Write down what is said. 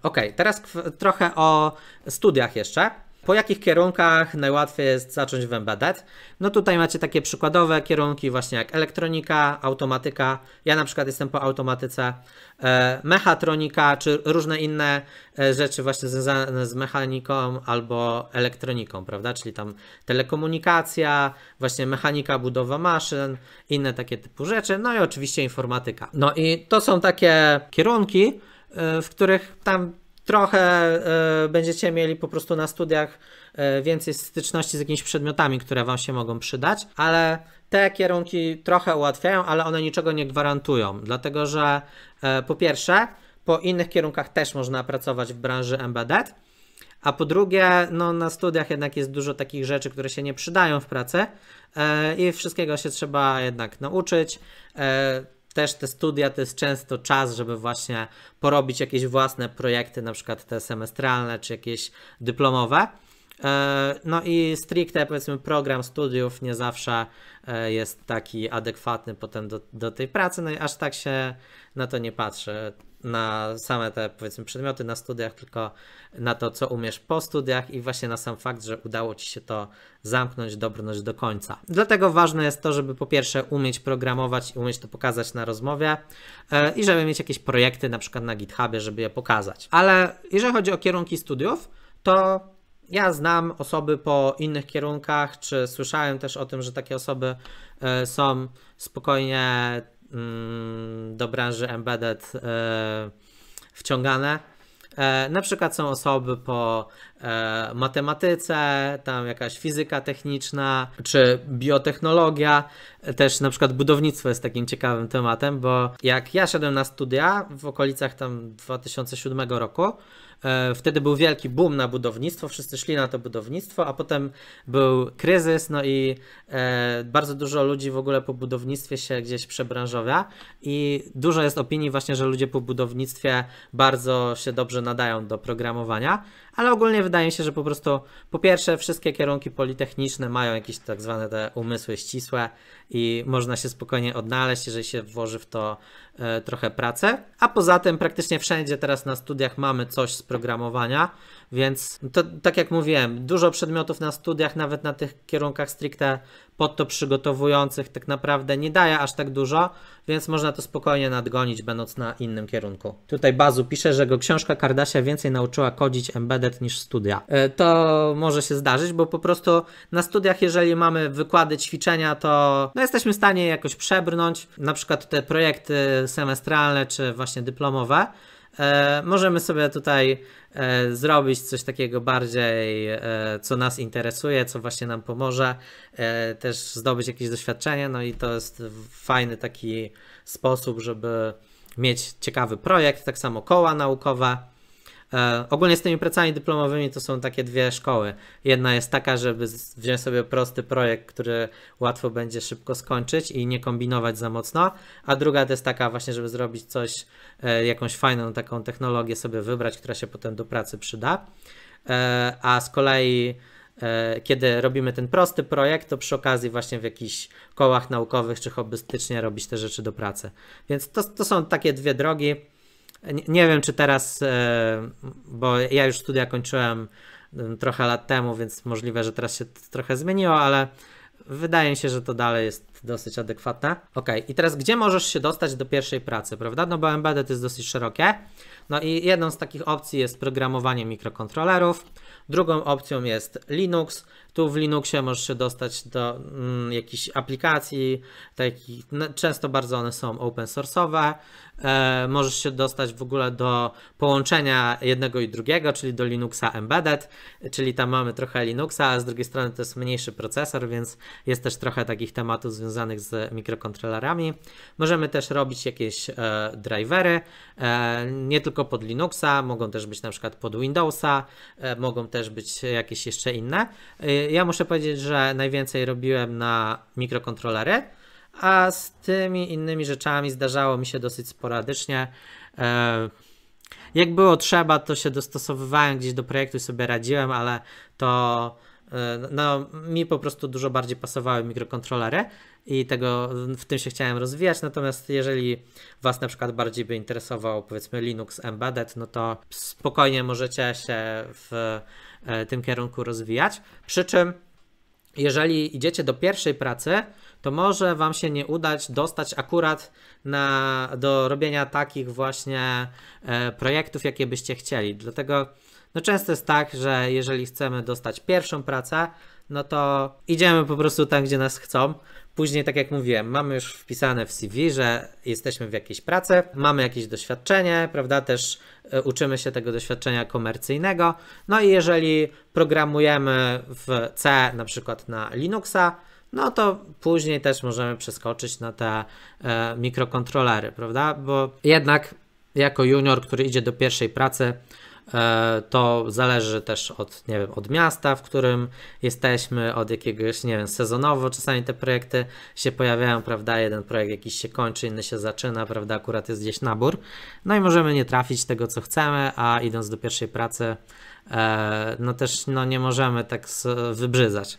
Ok, teraz trochę o studiach jeszcze. Po jakich kierunkach najłatwiej jest zacząć w embedded? No tutaj macie takie przykładowe kierunki właśnie jak elektronika, automatyka. Ja na przykład jestem po automatyce, mechatronika czy różne inne rzeczy właśnie związane z mechaniką albo elektroniką, prawda? Czyli tam telekomunikacja, właśnie mechanika, budowa maszyn, inne takie typu rzeczy. No i oczywiście informatyka. No i to są takie kierunki, w których tam trochę będziecie mieli po prostu na studiach więcej styczności z jakimiś przedmiotami, które wam się mogą przydać, ale te kierunki trochę ułatwiają, ale one niczego nie gwarantują, dlatego że po pierwsze, po innych kierunkach też można pracować w branży embedded, a po drugie, no na studiach jednak jest dużo takich rzeczy, które się nie przydają w pracy i wszystkiego się trzeba jednak nauczyć. Też te studia to jest często czas, żeby właśnie porobić jakieś własne projekty, na przykład te semestralne czy jakieś dyplomowe. No i stricte powiedzmy program studiów nie zawsze jest taki adekwatny potem do tej pracy, no i aż tak się na to nie patrzy, na same te powiedzmy przedmioty na studiach, tylko na to, co umiesz po studiach i właśnie na sam fakt, że udało ci się to zamknąć, dobrnąć do końca. Dlatego ważne jest to, żeby po pierwsze umieć programować i umieć to pokazać na rozmowie i żeby mieć jakieś projekty na przykład na GitHubie, żeby je pokazać. Ale jeżeli chodzi o kierunki studiów, to ja znam osoby po innych kierunkach, czy słyszałem też o tym, że takie osoby są spokojnie do branży embedded wciągane. Na przykład są osoby po matematyce, tam jakaś fizyka techniczna, czy biotechnologia. Też na przykład budownictwo jest takim ciekawym tematem, bo jak ja szedłem na studia w okolicach tam 2007 roku, wtedy był wielki boom na budownictwo, wszyscy szli na to budownictwo, a potem był kryzys, no i bardzo dużo ludzi w ogóle po budownictwie się gdzieś przebranżowia i dużo jest opinii właśnie, że ludzie po budownictwie bardzo się dobrze nadają do programowania, ale ogólnie wydaje mi się, że po prostu po pierwsze wszystkie kierunki politechniczne mają jakieś tak zwane te umysły ścisłe i można się spokojnie odnaleźć, jeżeli się włoży w to trochę pracy, a poza tym praktycznie wszędzie teraz na studiach mamy coś z programowania, więc to tak jak mówiłem, dużo przedmiotów na studiach, nawet na tych kierunkach stricte pod to przygotowujących tak naprawdę nie daje aż tak dużo, więc można to spokojnie nadgonić, będąc na innym kierunku. Tutaj Bazu pisze, że go książka Kardasia więcej nauczyła kodzić embedded niż studia. To może się zdarzyć, bo po prostu na studiach, jeżeli mamy wykłady, ćwiczenia, to no jesteśmy w stanie jakoś przebrnąć, na przykład te projekty semestralne czy właśnie dyplomowe. Możemy sobie tutaj zrobić coś takiego bardziej, co nas interesuje, co właśnie nam pomoże, też zdobyć jakieś doświadczenie, no i to jest fajny taki sposób, żeby mieć ciekawy projekt, tak samo koła naukowe. Ogólnie z tymi pracami dyplomowymi to są takie dwie szkoły. Jedna jest taka, żeby wziąć sobie prosty projekt, który łatwo będzie szybko skończyć i nie kombinować za mocno, a druga to jest taka właśnie, żeby zrobić coś, jakąś fajną taką technologię sobie wybrać, która się potem do pracy przyda. A z kolei kiedy robimy ten prosty projekt, to przy okazji właśnie w jakichś kołach naukowych czy hobbystycznie robić te rzeczy do pracy. Więc to są takie dwie drogi. Nie wiem, czy teraz, bo ja już studia kończyłem trochę lat temu, więc możliwe, że teraz się to trochę zmieniło, ale wydaje mi się, że to dalej jest dosyć adekwatne. Ok, i teraz gdzie możesz się dostać do pierwszej pracy, prawda? No bo embedded jest dosyć szerokie. No i jedną z takich opcji jest programowanie mikrokontrolerów. Drugą opcją jest Linux. Tu w Linuxie możesz się dostać do jakichś aplikacji, takich, no, często bardzo one są open source'owe. Możesz się dostać w ogóle do połączenia jednego i drugiego, czyli do Linuxa Embedded, czyli tam mamy trochę Linuxa, a z drugiej strony to jest mniejszy procesor, więc jest też trochę takich tematów związanych z mikrokontrolerami. Możemy też robić jakieś drivery, nie tylko pod Linuxa, mogą też być na przykład pod Windowsa, mogą też być jakieś jeszcze inne. Ja muszę powiedzieć, że najwięcej robiłem na mikrokontrolery, a z tymi innymi rzeczami zdarzało mi się dosyć sporadycznie. Jak było trzeba, to się dostosowywałem gdzieś do projektu i sobie radziłem, ale to No, mi po prostu dużo bardziej pasowały mikrokontrolery i w tym się chciałem rozwijać, natomiast jeżeli Was na przykład bardziej by interesował, powiedzmy, Linux Embedded, no to spokojnie możecie się w tym kierunku rozwijać. Przy czym jeżeli idziecie do pierwszej pracy, to może Wam się nie udać dostać akurat do robienia takich właśnie projektów, jakie byście chcieli. Dlatego no często jest tak, że jeżeli chcemy dostać pierwszą pracę, no to idziemy po prostu tam, gdzie nas chcą. Później, tak jak mówiłem, mamy już wpisane w CV, że jesteśmy w jakiejś pracy, mamy jakieś doświadczenie, prawda, też uczymy się tego doświadczenia komercyjnego. No i jeżeli programujemy w C, na przykład na Linuxa, no to później też możemy przeskoczyć na te mikrokontrolery, prawda, bo jednak jako junior, który idzie do pierwszej pracy, to zależy też od, nie wiem, od miasta, w którym jesteśmy, od jakiegoś, nie wiem, sezonowo czasami te projekty się pojawiają, prawda, jeden projekt jakiś się kończy, inny się zaczyna, prawda, akurat jest gdzieś nabór, no i możemy nie trafić tego, co chcemy, a idąc do pierwszej pracy, no też no, nie możemy tak wybrzydzać.